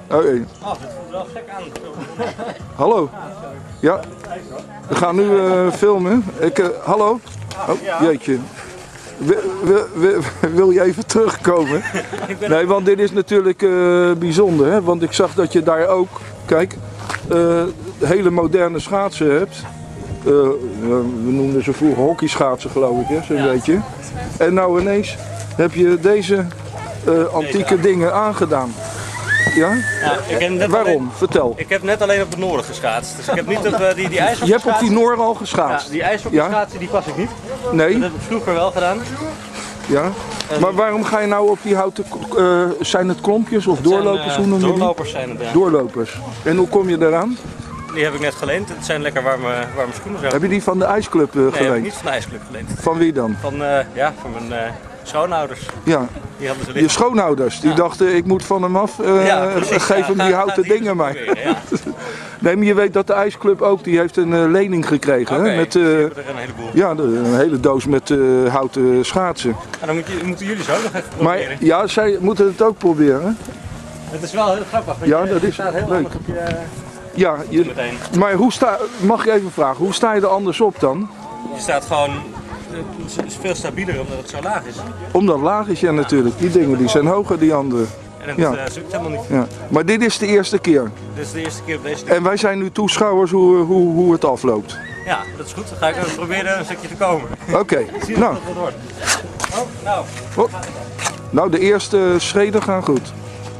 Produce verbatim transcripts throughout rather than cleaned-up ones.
Oh, hey. Oh, dit voelt wel gek aan. Hallo. Ja, we gaan nu uh, filmen. Ik, uh, hallo. Oh, jeetje. Wil, wil, wil, wil je even terugkomen? Nee, want dit is natuurlijk uh, bijzonder, hè? Want ik zag dat je daar ook, kijk, uh, hele moderne schaatsen hebt. Uh, we noemden ze vroeger hockeyschaatsen, geloof ik, hè? Zo'n ja. beetje. En nou ineens heb je deze uh, antieke dingen aangedaan. Ja? Ja, ik heb net Waarom? Alleen, Vertel. Ik heb net alleen op de Noorden geschaatst. Dus ik heb niet op uh, die, die ijshockey. Je hebt op die Noor al geschaatst? Ja, die ijshockey schaatsen die pas ik niet. Nee. Dat heb ik vroeger wel gedaan. Ja. Maar waarom ga je nou op die houten, uh, zijn het klompjes of doorlopers? Zijn, uh, hoe noem je die? Doorlopers zijn het, ja. Doorlopers. En hoe kom je eraan? Die heb ik net geleend. Het zijn lekker warme, warme schoenen zo. Heb je die van de ijsclub uh, nee, geleend? heb ik niet van de ijsclub geleend. Van wie dan? Van, uh, ja, van mijn uh, schoonouders. Ja. Die hadden ze je schoonouders, die ja. dachten ik moet van hem af, uh, ja, precies, geef ja, hem die ga, houten ga dingen maar. Ja. Nee, maar je weet dat de ijsclub ook, die heeft een uh, lening gekregen. Okay, hè? Met, uh, dus er een heleboel. Ja, de, een hele doos met uh, houten schaatsen. En dan moet je, moeten jullie zo nog even proberen. Maar ja, zij moeten het ook proberen. Het is wel heel grappig. Ja, je, dat je is staat heel leuk. op je, ja, je, maar hoe sta, mag je even vragen, hoe sta je er anders op dan? Je staat gewoon, het is veel stabieler omdat het zo laag is. Omdat laag is, ja natuurlijk. Die dingen die zijn hoger, die andere. En dat ja. uh, zoekt helemaal niet. Ja. Maar dit is de eerste keer? Dit is de eerste keer op deze keer. En wij zijn nu toeschouwers hoe, hoe, hoe het afloopt? Ja, dat is goed. Dan ga ik even proberen een stukje te komen. Oké. Okay. Nou. Dat wordt. Oh, nou. Oh. Nou, de eerste schreden gaan goed.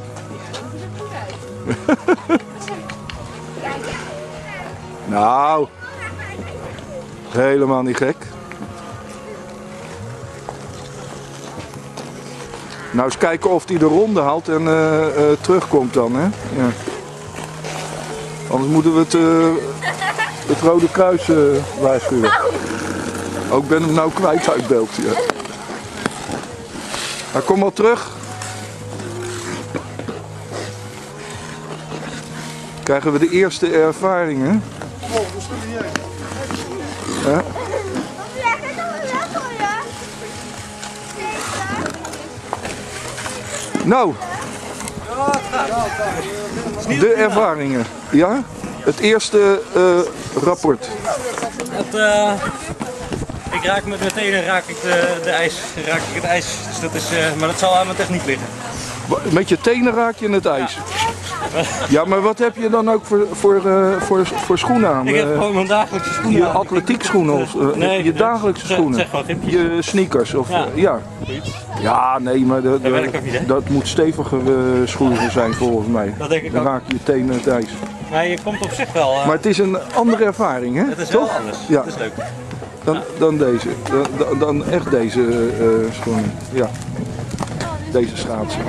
Nou, helemaal niet gek. Nou, eens kijken of hij de ronde haalt en uh, uh, terugkomt dan, hè? Ja. Anders moeten we het, uh, het Rode Kruis uh, waarschuwen. Ook oh, ben hem nou kwijt uit beeld. Ja. Nou, kom maar terug. Krijgen we de eerste ervaringen. Ja. Nou, de ervaringen. Ja? Het eerste uh, rapport. Het, uh, ik raak met mijn tenen raak ik de, de ijs, raak ik het ijs. Dus dat is, uh, maar dat zal aan mijn techniek liggen. Met je tenen raak je het ijs? Ja, ja, maar wat heb je dan ook voor, voor, uh, voor, voor schoenen aan? Ik heb gewoon mijn dagelijkse schoenen je aan. Je atletiek schoenen? Of, uh, nee, je dagelijkse zeg, schoenen? Zeg gewoon gipjes. Je sneakers? Of, ja. Uh, ja. Ja, nee, maar de, de, de, dat moet steviger uh, schoenen zijn volgens mij. Dat denk ik dan ook. raak je je tenen het ijs. Maar je komt op zich wel... Uh, maar het is een andere ervaring, hè? Het is toch? wel anders. Ja. Het is leuk. Dan, ja. dan deze. Dan, dan, dan echt deze uh, schoenen. Ja. Deze schaatsen.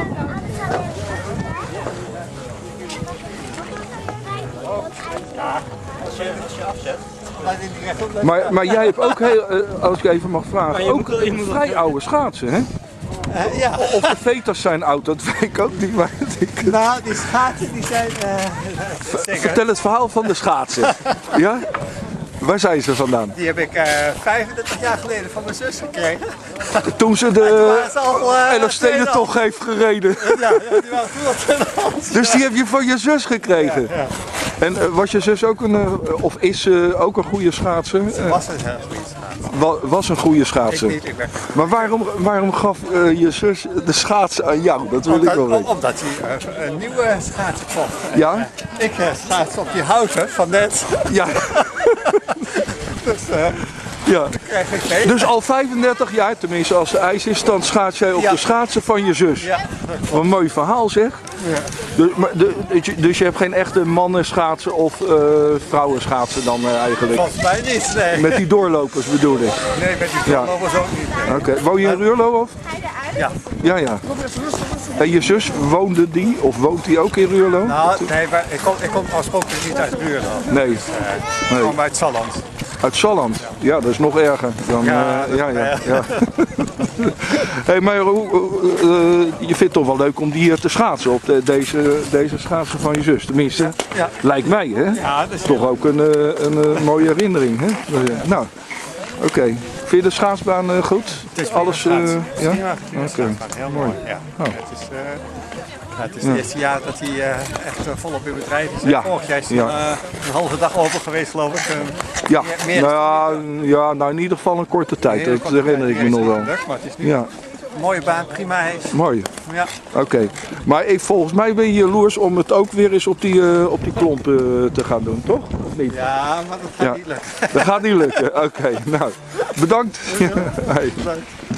Ja, als je, als je afzet. Maar, maar jij hebt ook heel, uh, als ik even mag vragen, ook moet, moet vrij oude schaatsen, hè? Uh, ja. Of de veters zijn oud, dat weet ik ook niet. Maar ik... Nou, die schaatsen die zijn... Uh, Vertel het verhaal van de schaatsen. Ja? Waar zijn ze vandaan? Die heb ik uh, vijfendertig jaar geleden van mijn zus gekregen. Toen ze de uh, Elfstedentocht heeft gereden. Ja, ja, die waren toen al tweeënhalf. Dus die heb je van je zus gekregen? Ja, ja. En uh, was je zus ook een, uh, of is ze uh, ook een goede schaatser? Ze was een uh, goede schaatser. Wa was een goede schaatser? Ik niet, ik ben... Maar waarom, waarom gaf uh, je zus de schaatsen aan jou? Dat wil omdat, ik wel weten. Omdat hij uh, een nieuwe schaatsen kocht. Ja? En, uh, ik uh, schaats op die houten van net. Ja. Dus, uh, ja. krijg ik mee. Dus al vijfendertig jaar, tenminste als er ijs is, dan schaats jij op ja. de schaatsen van je zus. Ja. Wat een mooi verhaal zeg. Ja. Dus, maar de, dus je hebt geen echte mannen schaatsen of uh, vrouwen schaatsen dan uh, eigenlijk? Volgens mij niet, nee. Met die doorlopers bedoel ik? Nee, met die doorlopers ja. ook niet. Nee. Oké, okay. Woon je in Ruurlo of? Ja. Ja, ja. En je zus, woonde die of woont die ook in Ruurlo? Nou, nee, maar ik kom, ik kom oorspronkelijk niet uit Ruurlo. Nee. Dus, uh, ik kom uit Salland. Uit Salland? Ja, dat is nog erger dan... Ja, uh, ja, ja, ja. Hey, maar uh, uh, je vindt het toch wel leuk om die hier te schaatsen op de, deze, deze schaatsen van je zus, tenminste. Ja. Ja. Lijkt mij, hè? Ja, dat is toch heel... ook een, een, een mooie herinnering, hè? Nou, oké. Okay. Vind je de schaatsbaan uh, goed? Het is alles. Uh, ja? Ja, oké. Okay. Heel mooi. Ja. Oh. Het is, uh... het is de eerste jaar dat hij uh, echt uh, volop in bedrijf is. Ja. Vorig jaar is hij Ja. uh, een halve dag open geweest, geloof ik. Uh, Ja, meer, meer nou, ja, ja, nou in ieder geval een korte tijd, dat herinner ik me nog wel. Gelukt, maar het is nu Ja, een mooie baan, prima hees. mooi. Ja. Oké, okay. Maar ik, volgens mij ben je jaloers om het ook weer eens op die, uh, op die klomp uh, te gaan doen, toch? Of niet? ja, maar dat gaat Ja. niet lukken. Dat gaat niet lukken, oké. Okay, nou, bedankt. Hey. Bedankt.